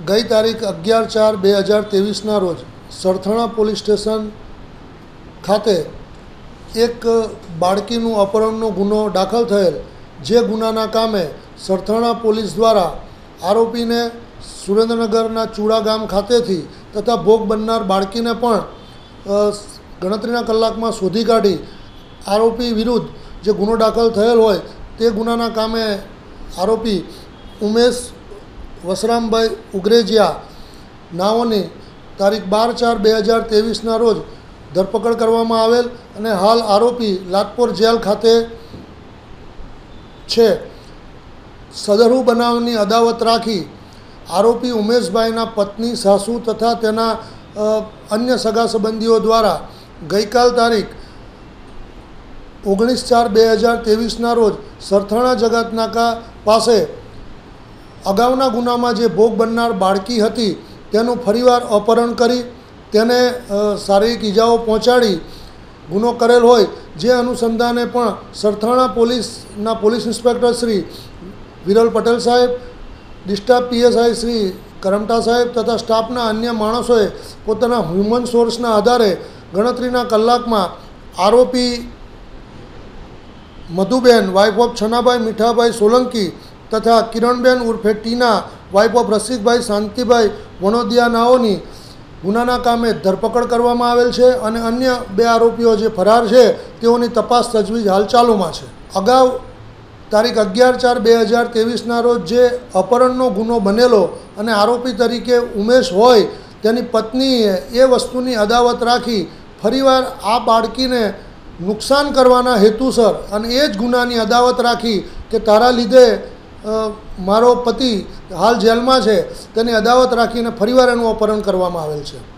ગઈ તારીખ 11/4/2023ના રોજ સરથાણા પોલીસ સ્ટેશન ખાતે એક બાળકીનું અપહરણનો ગુનો દાખલ થયેલ, જે ગુનાના કામે સરથાણા પોલીસ દ્વારા આરોપીને સુરેન્દ્રનગરના ચૂડા ગામ ખાતેથી તથા ભોગ બનનાર બાળકીને પણ ગણતરીના કલાકમાં શોધી કાઢી આરોપી વિરુદ્ધ જે ગુનો દાખલ થયેલ હોય તે ગુનાના કામે આરોપી ઉમેશ વસરામભાઈ ઉગરેજીયા નાઓની તારીખ 12/4/2023ના રોજ ધરપકડ કરવામાં આવેલ અને હાલ આરોપી લાજપોર જેલ ખાતે છે. સદરુ બનાવની અદાવત રાખી આરોપી ઉમેશભાઈના પત્ની, સાસુ તથા તેના અન્ય સગા સંબંધીઓ દ્વારા ગઈકાલ તારીખ 19/4/2023ના રોજ સરથાણા જગતનાકા પાસે અગાઉના ગુનામાં જે ભોગ બનનાર બાળકી હતી તેનું ફરીવાર અપહરણ કરી તેને શારીરિક ઇજાઓ પહોંચાડી ગુનો કરેલ હોય, જે અનુસંધાને પણ સરથાણા પોલીસના પોલીસ ઇન્સ્પેક્ટર શ્રી વિરલ પટેલ સાહેબ, ડિસ્ટાફ પીએસઆઈ શ્રી કરમટા સાહેબ તથા સ્ટાફના અન્ય માણસોએ પોતાના હ્યુમન સોર્સના આધારે ગણતરીના કલાકમાં આરોપી મધુબેન વાઇફ ઓફ છનાભાઈ મીઠાભાઈ સોલંકી તથા કિરણબેન ઉર્ફે ટીના વાઇફ ઓફ રસિકભાઈ શાંતિભાઈ વણોદિયા નાઓની ગુનાના કામે ધરપકડ કરવામાં આવેલ છે અને અન્ય 2 આરોપીઓ જે ફરાર છે તેઓની તપાસ તજવીજ હાલ ચાલુમાં છે. અગાઉ તારીખ 11/4/2023ના રોજ જે અપહરણનો ગુનો બનેલો અને આરોપી તરીકે ઉમેશ હોય તેની પત્નીએ એ વસ્તુની અદાવત રાખી ફરીવાર આ બાળકીને નુકસાન કરવાના હેતુસર અને એ જ ગુનાની અદાવત રાખી કે તારા લીધે મારો પતિ હાલ જેલમાં છે તેની અદાવત રાખીને ફરીવાર એનું અપહરણ કરવામાં આવેલ છે.